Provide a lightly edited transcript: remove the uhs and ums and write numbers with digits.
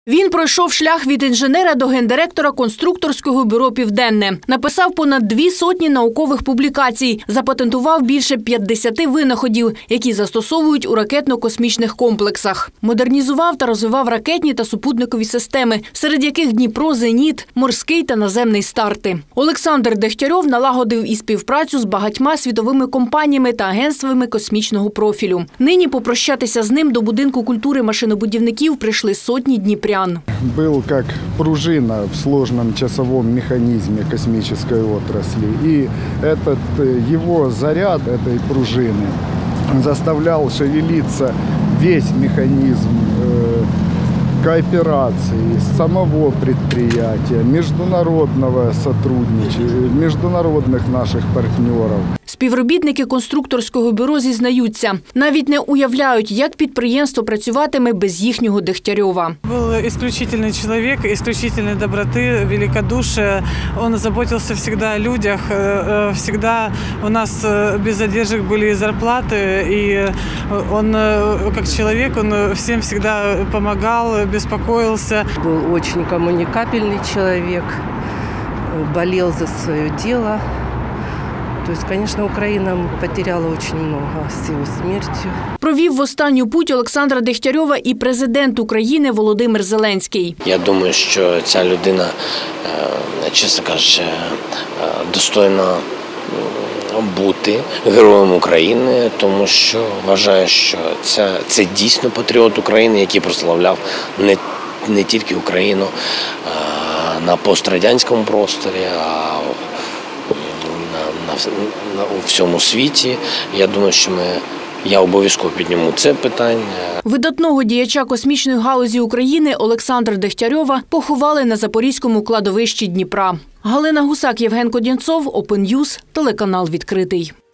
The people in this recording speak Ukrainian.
Він пройшов шлях від інженера до гендиректора конструкторського бюро «Південне». Написав понад 200 наукових публікацій, запатентував більше 50 винаходів, які застосовують у ракетно-космічних комплексах. Модернізував та розвивав ракетні та супутникові системи, серед яких Дніпро, Зеніт, Морський та наземний старти. Олександр Дегтярьов налагодив і співпрацю з багатьма світовими компаніями та агентствами космічного профілю. Нині попрощатися з ним до будинку культури машинобудівників прийшли сотні дніпрян. Был как пружина в сложном часовом механизме космической отрасли. И его заряд этой пружины заставлял шевелиться весь механизм кооперации самого предприятия, международного сотрудничества, международных наших партнеров. Співробітники конструкторського бюро зізнаються, навіть не уявляють, як підприємство працюватиме без їхнього Дегтярьова. Був исключительний чоловік, исключительной доброти, великодушия. Он заботился всегда о людях, всегда у нас без задержек были зарплаты, и он, как человек, он всем всегда помогал, беспокоился. Был очень коммуникабельный человек, болел за свое дело. То есть, конечно, Украина потеряла очень много с его смертью. Провів в останню путь Олександра Дегтярьова і президент України Володимир Зеленський. Я думаю, що ця людина, чесно кажучи, достойна бути героєм України, тому що вважаю, що це дійсно патріот України, який прославляв не тільки Україну на пострадянському просторі, а у всьому світі. Я думаю, що я обов'язково підніму це питання. Видатного діяча космічної галузі України Олександра Дегтярьова поховали на Запорізькому кладовищі Дніпра. Галина Гусак, Євген Кодєнцов, Open News, телеканал «Відкритий».